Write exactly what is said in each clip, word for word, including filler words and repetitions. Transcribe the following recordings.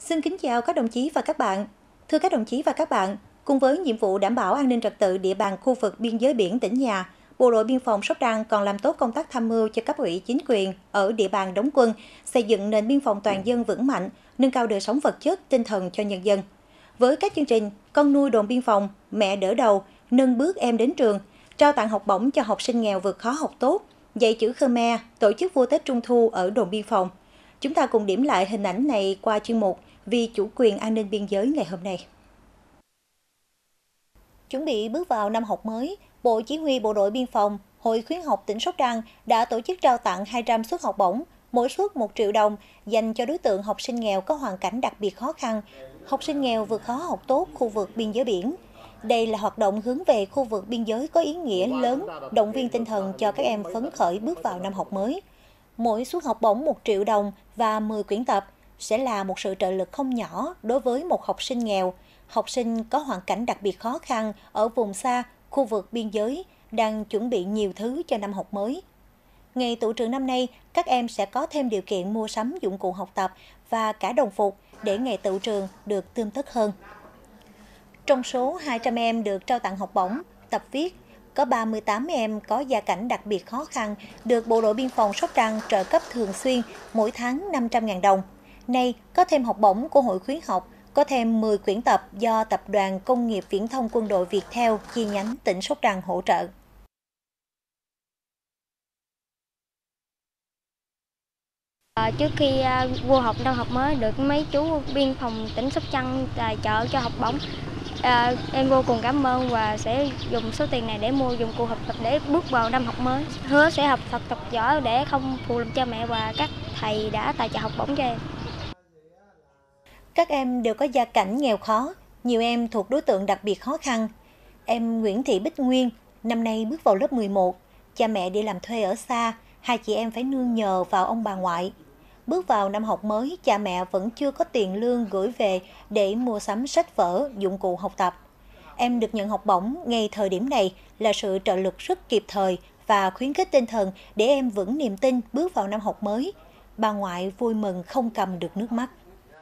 Xin kính chào các đồng chí và các bạn. Thưa các đồng chí và các bạn, cùng với nhiệm vụ đảm bảo an ninh trật tự địa bàn khu vực biên giới biển tỉnh nhà, Bộ đội Biên phòng Sóc Trăng còn làm tốt công tác tham mưu cho cấp ủy chính quyền ở địa bàn đóng quân, xây dựng nền biên phòng toàn dân vững mạnh, nâng cao đời sống vật chất, tinh thần cho nhân dân. Với các chương trình Con nuôi đồn biên phòng, Mẹ đỡ đầu, Nâng bước em đến trường, trao tặng học bổng cho học sinh nghèo vượt khó học tốt, dạy chữ Khmer, tổ chức vui Tết Trung thu ở đồn biên phòng. Chúng ta cùng điểm lại hình ảnh này qua chuyên mục Vì chủ quyền an ninh biên giới ngày hôm nay. Chuẩn bị bước vào năm học mới, Bộ Chỉ huy Bộ đội Biên phòng, Hội khuyến học tỉnh Sóc Trăng đã tổ chức trao tặng hai trăm suất học bổng, mỗi suất một triệu đồng dành cho đối tượng học sinh nghèo có hoàn cảnh đặc biệt khó khăn, học sinh nghèo vượt khó học tốt khu vực biên giới biển. Đây là hoạt động hướng về khu vực biên giới có ý nghĩa lớn, động viên tinh thần cho các em phấn khởi bước vào năm học mới. Mỗi suất học bổng một triệu đồng và mười quyển tập sẽ là một sự trợ lực không nhỏ đối với một học sinh nghèo, học sinh có hoàn cảnh đặc biệt khó khăn ở vùng xa, khu vực biên giới, đang chuẩn bị nhiều thứ cho năm học mới. Ngày tụ trường năm nay, các em sẽ có thêm điều kiện mua sắm dụng cụ học tập và cả đồng phục để ngày tụ trường được tươm tất hơn. Trong số hai trăm em được trao tặng học bổng, tập viết, có ba mươi tám em có gia cảnh đặc biệt khó khăn được Bộ đội Biên phòng Sóc Trăng trợ cấp thường xuyên mỗi tháng năm trăm nghìn đồng. Nay, có thêm học bổng của Hội khuyến học, có thêm mười quyển tập do Tập đoàn Công nghiệp Viễn thông Quân đội Viettel chi nhánh tỉnh Sóc Trăng hỗ trợ. À, trước khi à, vô học năm học mới được mấy chú biên phòng tỉnh Sóc Trăng tài trợ cho học bổng, à, em vô cùng cảm ơn và sẽ dùng số tiền này để mua dụng cụ học tập để bước vào năm học mới. Hứa sẽ học thật thật giỏi để không phụ lòng cha mẹ và các thầy đã tài trợ học bổng cho em. Các em đều có gia cảnh nghèo khó, nhiều em thuộc đối tượng đặc biệt khó khăn. Em Nguyễn Thị Bích Nguyên, năm nay bước vào lớp mười một, cha mẹ đi làm thuê ở xa, hai chị em phải nương nhờ vào ông bà ngoại. Bước vào năm học mới, cha mẹ vẫn chưa có tiền lương gửi về để mua sắm sách vở, dụng cụ học tập. Em được nhận học bổng ngay thời điểm này là sự trợ lực rất kịp thời và khuyến khích tinh thần để em vững niềm tin bước vào năm học mới. Bà ngoại vui mừng không cầm được nước mắt.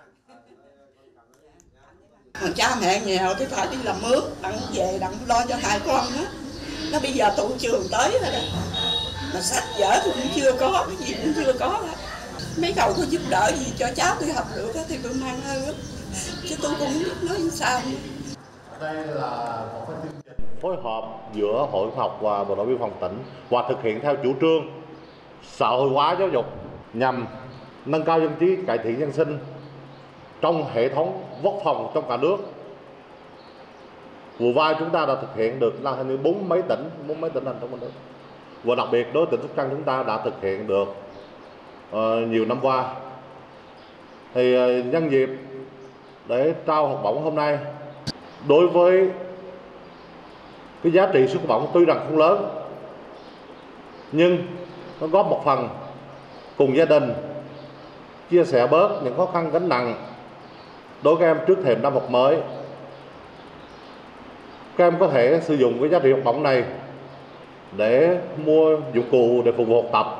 Cha mẹ nghèo thì phải đi làm mướn, đặng về đặng lo cho hai con đó. Nó bây giờ tụ trường tới rồi đó. Mà sách vở thì cũng chưa có, cái gì cũng chưa có đó. Mấy cậu có giúp đỡ gì cho cháu tôi học được thì tôi mang ơn lắm. Chứ tôi cũng không biết nói sao. Đây là một cái chương trình phối hợp giữa Hội học và Bộ đội Biên phòng tỉnh và thực hiện theo chủ trương xã hội hóa giáo dục nhằm nâng cao dân trí, cải thiện dân sinh trong hệ thống quốc phòng trong cả nước. Vừa qua chúng ta đã thực hiện được là hình như bốn mấy tỉnh, bốn mấy tỉnh thành trong cả nước. Và đặc biệt đối với tỉnh Sóc Trăng chúng ta đã thực hiện được uh, nhiều năm qua. Thì uh, nhân dịp để trao học bổng hôm nay, đối với cái giá trị suất học bổng tuy rằng không lớn, nhưng nó góp một phần cùng gia đình chia sẻ bớt những khó khăn gánh nặng đối với các em trước thềm năm học mới. Các em có thể sử dụng cái giá trị học bổng này để mua dụng cụ để phục vụ học tập,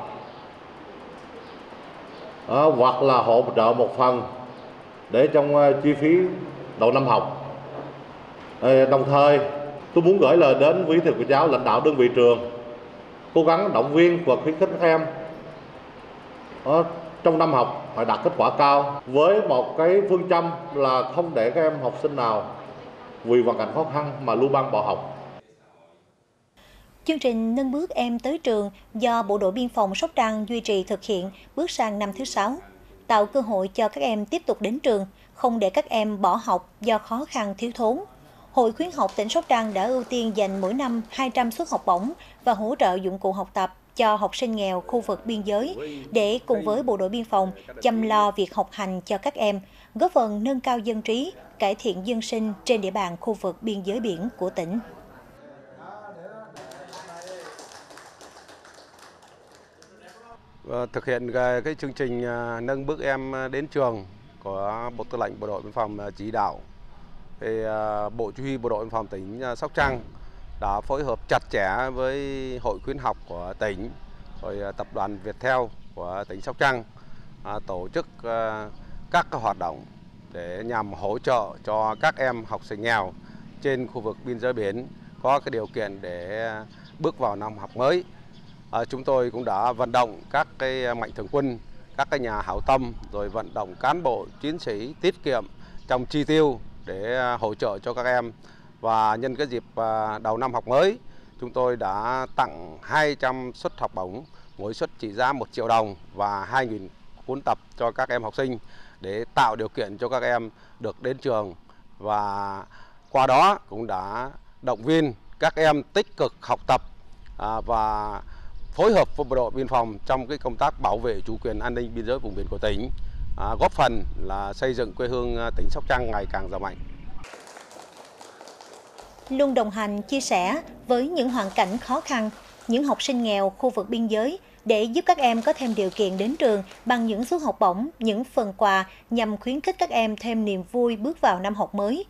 đó, hoặc là hỗ trợ một phần để trong uh, chi phí đầu năm học. À, đồng thời tôi muốn gửi lời đến quý thầy cô giáo, lãnh đạo đơn vị trường cố gắng động viên và khuyến khích các em đó, trong năm học phải đạt kết quả cao với một cái phương châm là không để các em học sinh nào vì hoàn cảnh khó khăn mà lưu bang bỏ học. Chương trình Nâng bước em tới trường do Bộ đội Biên phòng Sóc Trăng duy trì thực hiện bước sang năm thứ sáu, tạo cơ hội cho các em tiếp tục đến trường, không để các em bỏ học do khó khăn thiếu thốn. Hội khuyến học tỉnh Sóc Trăng đã ưu tiên dành mỗi năm hai trăm suất học bổng và hỗ trợ dụng cụ học tập cho học sinh nghèo khu vực biên giới để cùng với Bộ đội Biên phòng chăm lo việc học hành cho các em, góp phần nâng cao dân trí, cải thiện dân sinh trên địa bàn khu vực biên giới biển của tỉnh. Thực hiện cái chương trình nâng bước em đến trường của Bộ Tư lệnh Bộ đội Biên phòng chỉ đạo, thì Bộ Chỉ huy Bộ đội Biên phòng tỉnh Sóc Trăng đã phối hợp chặt chẽ với Hội khuyến học của tỉnh, rồi Tập đoàn Viettel của tỉnh Sóc Trăng tổ chức các hoạt động để nhằm hỗ trợ cho các em học sinh nghèo trên khu vực biên giới biển có cái điều kiện để bước vào năm học mới. À, chúng tôi cũng đã vận động các cái mạnh thường quân, các cái nhà hảo tâm, rồi vận động cán bộ chiến sĩ tiết kiệm trong chi tiêu để hỗ trợ cho các em. Và nhân cái dịp đầu năm học mới, chúng tôi đã tặng hai trăm suất học bổng, mỗi suất trị giá một triệu đồng và hai nghìn cuốn tập cho các em học sinh để tạo điều kiện cho các em được đến trường. Và qua đó cũng đã động viên các em tích cực học tập và phối hợp với bộ đội biên phòng trong cái công tác bảo vệ chủ quyền an ninh biên giới vùng biển của tỉnh, góp phần là xây dựng quê hương tỉnh Sóc Trăng ngày càng giàu mạnh. Luôn đồng hành, chia sẻ với những hoàn cảnh khó khăn, những học sinh nghèo khu vực biên giới để giúp các em có thêm điều kiện đến trường bằng những suất học bổng, những phần quà nhằm khuyến khích các em thêm niềm vui bước vào năm học mới.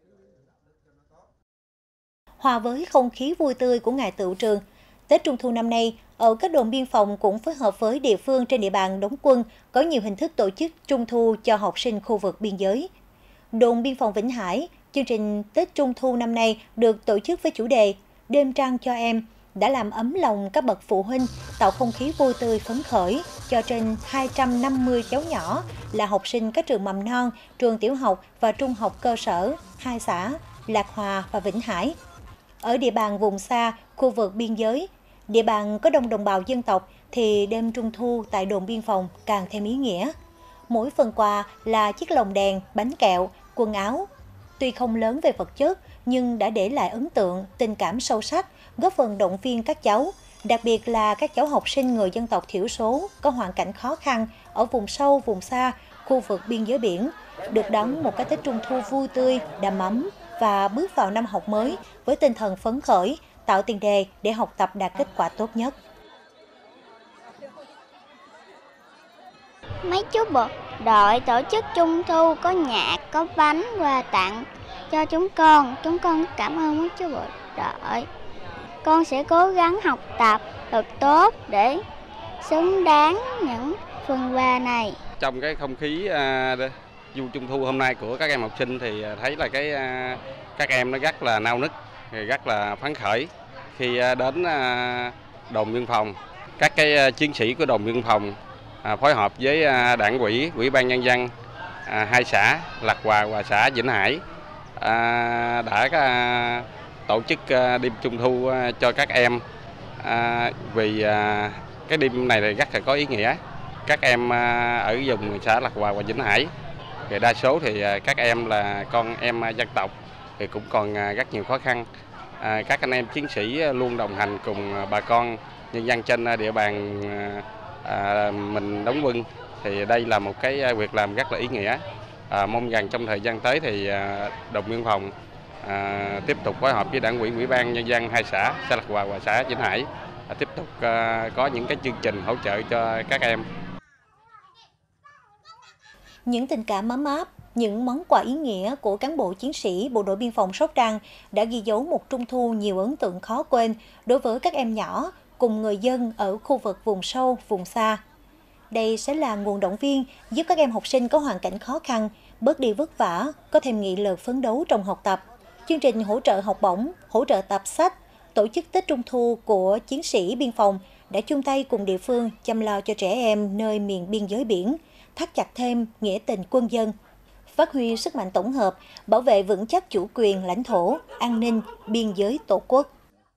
Hòa với không khí vui tươi của ngày tựu trường, Tết Trung thu năm nay, ở các đồn biên phòng cũng phối hợp với địa phương trên địa bàn đóng quân có nhiều hình thức tổ chức Trung thu cho học sinh khu vực biên giới. Đồn biên phòng Vĩnh Hải, chương trình Tết Trung thu năm nay được tổ chức với chủ đề Đêm trăng cho em đã làm ấm lòng các bậc phụ huynh, tạo không khí vui tươi phấn khởi cho trên hai trăm năm mươi cháu nhỏ là học sinh các trường mầm non, trường tiểu học và trung học cơ sở, hai xã Lạc Hòa và Vĩnh Hải. Ở địa bàn vùng xa, khu vực biên giới, địa bàn có đông đồng bào dân tộc thì đêm Trung thu tại đồn biên phòng càng thêm ý nghĩa. Mỗi phần quà là chiếc lồng đèn, bánh kẹo, quần áo. Tuy không lớn về vật chất nhưng đã để lại ấn tượng, tình cảm sâu sắc, góp phần động viên các cháu, đặc biệt là các cháu học sinh người dân tộc thiểu số có hoàn cảnh khó khăn ở vùng sâu, vùng xa, khu vực biên giới biển, được đón một cái Tết Trung thu vui tươi, đầm ấm và bước vào năm học mới với tinh thần phấn khởi, tạo tiền đề để học tập đạt kết quả tốt nhất. Mấy chú bộ đội tổ chức Trung thu có nhạc, có bánh quà tặng cho chúng con. Chúng con cảm ơn mấy chú bộ đội. Con sẽ cố gắng học tập thật tốt để xứng đáng những phần quà này. Trong cái không khí uh, vui Trung thu hôm nay của các em học sinh thì thấy là cái uh, các em nó rất là nao nức, rất là phấn khởi khi uh, đến uh, đồn biên phòng. Các cái uh, chiến sĩ của đồn biên phòng uh, phối hợp với uh, đảng ủy, ủy ban nhân dân uh, hai xã Lạc Hòa và xã Vĩnh Hải uh, đã uh, tổ chức uh, đêm Trung thu uh, cho các em uh, vì uh, cái đêm này rất là có ý nghĩa. Các em uh, ở vùng xã Lạc Hòa và Vĩnh Hải, thì đa số thì uh, các em là con em uh, dân tộc thì cũng còn uh, rất nhiều khó khăn. Uh, các anh em chiến sĩ luôn đồng hành cùng uh, bà con nhân dân trên uh, địa bàn uh, uh, mình đóng quân, thì đây là một cái uh, việc làm rất là ý nghĩa. Uh, mong rằng trong thời gian tới thì uh, đồn biên phòng À, tiếp tục phối hợp với đảng ủy, ủy ban nhân dân hai xã, xã Lạc Hòa và xã Vĩnh Hải à, tiếp tục à, có những cái chương trình hỗ trợ cho các em. Những tình cảm ấm áp, những món quà ý nghĩa của cán bộ chiến sĩ bộ đội biên phòng Sóc Trăng đã ghi dấu một Trung thu nhiều ấn tượng khó quên đối với các em nhỏ cùng người dân ở khu vực vùng sâu, vùng xa. Đây sẽ là nguồn động viên giúp các em học sinh có hoàn cảnh khó khăn bớt đi vất vả, có thêm nghị lực phấn đấu trong học tập. Chương trình hỗ trợ học bổng, hỗ trợ tập sách, tổ chức Tết Trung thu của chiến sĩ biên phòng đã chung tay cùng địa phương chăm lo cho trẻ em nơi miền biên giới biển, thắt chặt thêm nghĩa tình quân dân, phát huy sức mạnh tổng hợp, bảo vệ vững chắc chủ quyền lãnh thổ, an ninh, biên giới Tổ quốc.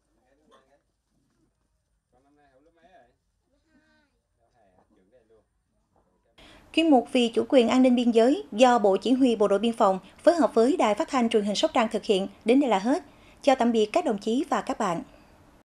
Chuyên mục Vì chủ quyền an ninh biên giới do Bộ Chỉ huy Bộ đội Biên phòng phối hợp với Đài Phát thanh Truyền hình Sóc Trăng thực hiện đến đây là hết. Chào tạm biệt các đồng chí và các bạn.